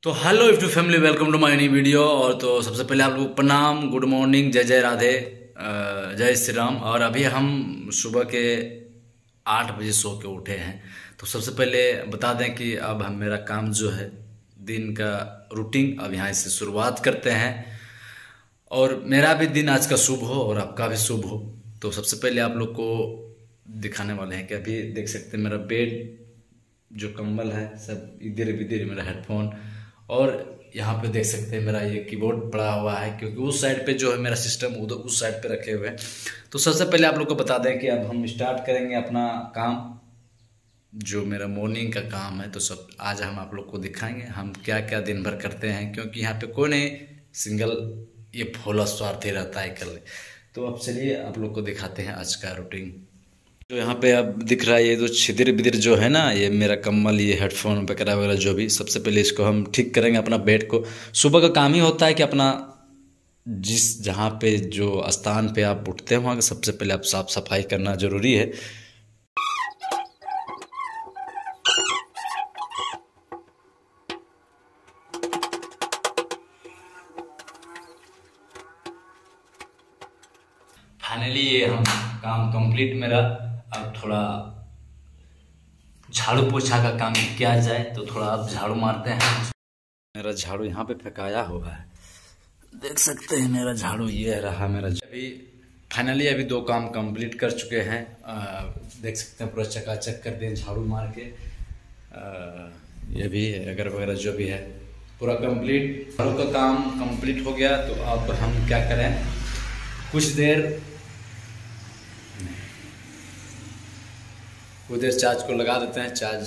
तो हेलो इफ टू family, welcome to my new video. और तो सबसे पहले आप लोगों को प्रणाम, गुड मॉर्निंग, जय जय राधे, जय श्री राम। और अभी हम सुबह के 8 बजे सो के उठे हैं। तो सबसे पहले बता दें कि अब हम मेरा काम जो है दिन का रूटीन अब यहाँ से शुरुआत करते हैं। और मेरा भी दिन आज का शुभ हो और आपका भी शुभ हो। तो सबसे पहले आप लोग को दिखाने वाले हैं कि अभी देख सकते हैं मेरा बेड, जो कंबल है सब इधर बिधर, मेरा हेडफोन, और यहाँ पे देख सकते हैं मेरा ये कीबोर्ड पड़ा हुआ है, क्योंकि उस साइड पे जो है मेरा सिस्टम उधर उस साइड पे रखे हुए हैं। तो सबसे पहले आप लोग को बता दें कि अब हम स्टार्ट करेंगे अपना काम, जो मेरा मॉर्निंग का काम है। तो सब आज हम आप लोग को दिखाएंगे हम क्या क्या दिन भर करते हैं, क्योंकि यहाँ पे कोई नहीं सिंगल ये भोला स्वार्थी रहता है कल। तो अब चलिए आप लोग को दिखाते हैं आज का रूटीन। जो यहाँ पे अब दिख रहा है ये जो छिदिर बिदिर जो है ना, ये मेरा कम्बल, ये हेडफोन वगैरह वगैरह जो भी, सबसे पहले इसको हम ठीक करेंगे। अपना बेड को सुबह का काम ही होता है कि अपना जिस जहाँ पे जो स्थान पे आप उठते हैं वहाँ सबसे पहले आप साफ सफाई करना जरूरी है। फाइनली ये हम काम कंप्लीट मेरा। अब थोड़ा झाड़ू पोछा का काम किया जाए, तो थोड़ा अब झाड़ू मारते हैं। मेरा झाड़ू यहाँ पे फेंकाया हुआ है, देख सकते हैं मेरा झाड़ू ये रहा मेरा। अभी फाइनली अभी 2 काम कंप्लीट कर चुके हैं। देख सकते हैं पूरा चकाचक कर दिए झाड़ू मार के। ये भी अगर वगैरह जो भी है पूरा कंप्लीट, झाड़ू का काम कंप्लीट हो गया। तो अब हम क्या करें, कुछ देर चार्ज को लगा देते हैं। चार्ज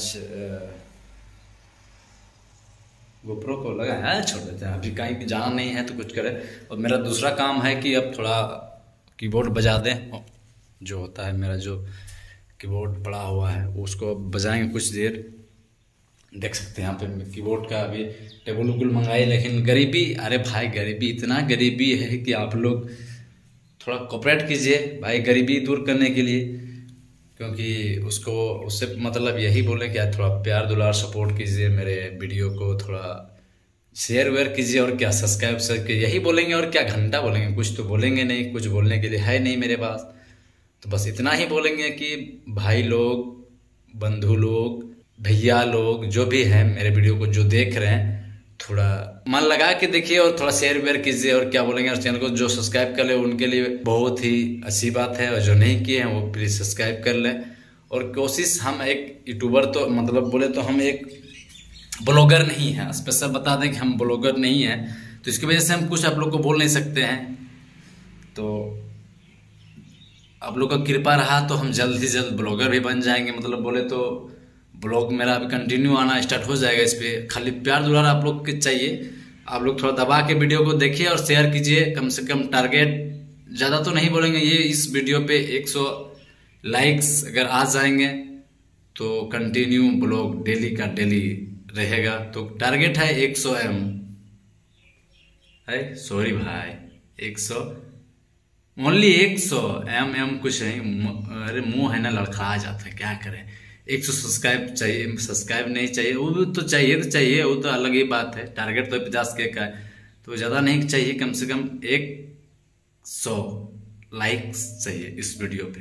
गोप्रो को लगा है, छोड़ देते हैं, अभी कहीं जाना नहीं है तो कुछ करें। और मेरा दूसरा काम है कि अब थोड़ा कीबोर्ड बजा दें। जो होता है मेरा जो कीबोर्ड पड़ा हुआ है उसको बजाएंगे कुछ देर। देख सकते हैं यहाँ पे कीबोर्ड का अभी टेबल उबल मंगाए, लेकिन गरीबी, अरे भाई गरीबी, इतना गरीबी है कि आप लोग थोड़ा कोऑपरेट कीजिए भाई, गरीबी दूर करने के लिए। क्योंकि उससे मतलब यही बोले कि थोड़ा प्यार दुलार सपोर्ट कीजिए, मेरे वीडियो को थोड़ा शेयर वेयर कीजिए, और क्या सब्सक्राइब सर यही बोलेंगे। और क्या घंटा बोलेंगे, कुछ तो बोलेंगे नहीं, कुछ बोलने के लिए है नहीं मेरे पास। तो बस इतना ही बोलेंगे कि भाई लोग, बंधु लोग, भैया लोग जो भी हैं मेरे वीडियो को जो देख रहे हैं, थोड़ा मन लगा के देखिए और थोड़ा शेयर वेयर कीजिए। और क्या बोलेंगे, और चैनल को जो सब्सक्राइब कर ले उनके लिए बहुत ही अच्छी बात है, और जो नहीं किए हैं वो प्लीज़ सब्सक्राइब कर लें। और कोशिश, हम एक यूट्यूबर तो मतलब बोले तो हम एक ब्लॉगर नहीं है, स्पेशल बता दें कि हम ब्लॉगर नहीं है। तो इसकी वजह से हम कुछ आप लोग को बोल नहीं सकते हैं। तो आप लोग का कृपा रहा तो हम जल्द ही जल्द ब्लॉगर भी बन जाएंगे। मतलब बोले तो ब्लॉग मेरा अभी कंटिन्यू आना स्टार्ट हो जाएगा। इस पर खाली प्यार दुलार आप लोग के चाहिए। आप लोग थोड़ा दबा के वीडियो को देखिए और शेयर कीजिए। कम से कम टारगेट ज़्यादा तो नहीं बोलेंगे, ये इस वीडियो पे 100 लाइक्स अगर आ जाएंगे तो कंटिन्यू ब्लॉग डेली का डेली रहेगा। तो टारगेट है 100 एम है, सॉरी भाई, 100 ओनली 100 एम कुछ नहीं। अरे मुंह है ना, लड़खा आ जाता है, क्या करें। 100 सब्सक्राइब चाहिए, सब्सक्राइब नहीं चाहिए, वो तो चाहिए, वो तो अलग ही बात है। टारगेट तो 50K का है, तो ज़्यादा नहीं चाहिए, कम से कम 100 लाइक्स चाहिए इस वीडियो पे।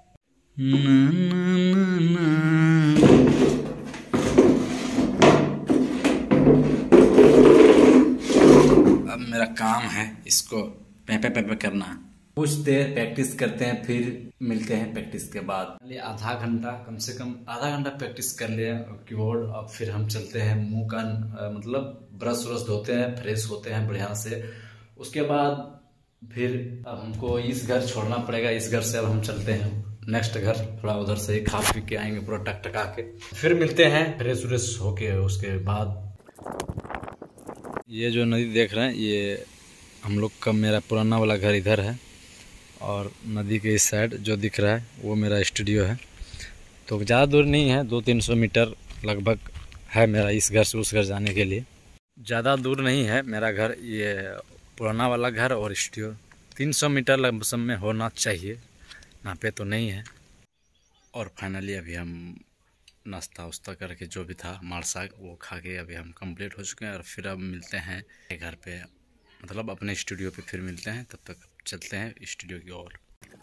अब मेरा काम है इसको पे करना। कुछ देर प्रैक्टिस करते हैं, फिर मिलते हैं प्रैक्टिस के बाद। आधा घंटा, कम से कम आधा घंटा प्रैक्टिस कर लिया कीबोर्ड। अब फिर हम चलते हैं मुंह का मतलब ब्रश व्रश धोते हैं, फ्रेश होते हैं बढ़िया से। उसके बाद फिर अब हमको इस घर छोड़ना पड़ेगा। इस घर से अब हम चलते हैं नेक्स्ट घर, थोड़ा उधर से खा पी के आएंगे पूरा टकटका के, फिर मिलते हैं फ्रेश व्रेश होके। उसके बाद ये जो नदी देख रहे हैं, ये हम लोग का मेरा पुराना वाला घर इधर है, और नदी के इस साइड जो दिख रहा है वो मेरा स्टूडियो है। तो ज़्यादा दूर नहीं है, 200-300 मीटर लगभग है मेरा इस घर से उस घर जाने के लिए। ज़्यादा दूर नहीं है मेरा घर, ये पुराना वाला घर और स्टूडियो 300 मीटर लमसम में होना चाहिए, नापे तो नहीं है। और फाइनली अभी हम नाश्ता उस्ता करके जो भी था मार साग वो खा के अभी हम कंप्लीट हो चुके हैं। और फिर अब मिलते हैं घर पे, मतलब अपने स्टूडियो पे फिर मिलते हैं। तब तक चलते हैं स्टूडियो की ओर।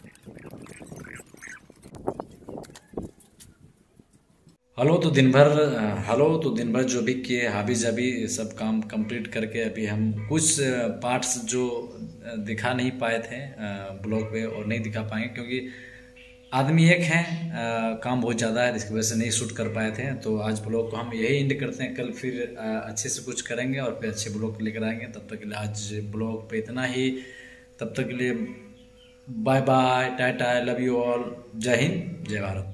हेलो तो दिन भर जो भी किए हाबी जाबी सब काम कंप्लीट करके अभी हम कुछ पार्ट्स जो दिखा नहीं पाए थे ब्लॉग पे और नहीं दिखा पाएंगे, क्योंकि आदमी एक हैं, काम बहुत ज़्यादा है, जिसकी वजह से नहीं शूट कर पाए थे। तो आज ब्लॉग को हम यही एंड करते हैं, कल फिर अच्छे से कुछ करेंगे और फिर अच्छे ब्लॉग लेकर आएंगे। तब तक के लिए आज ब्लॉग पे इतना ही। तब तक के लिए bye bye, tata, love you all, जय हिंद, जय भारत।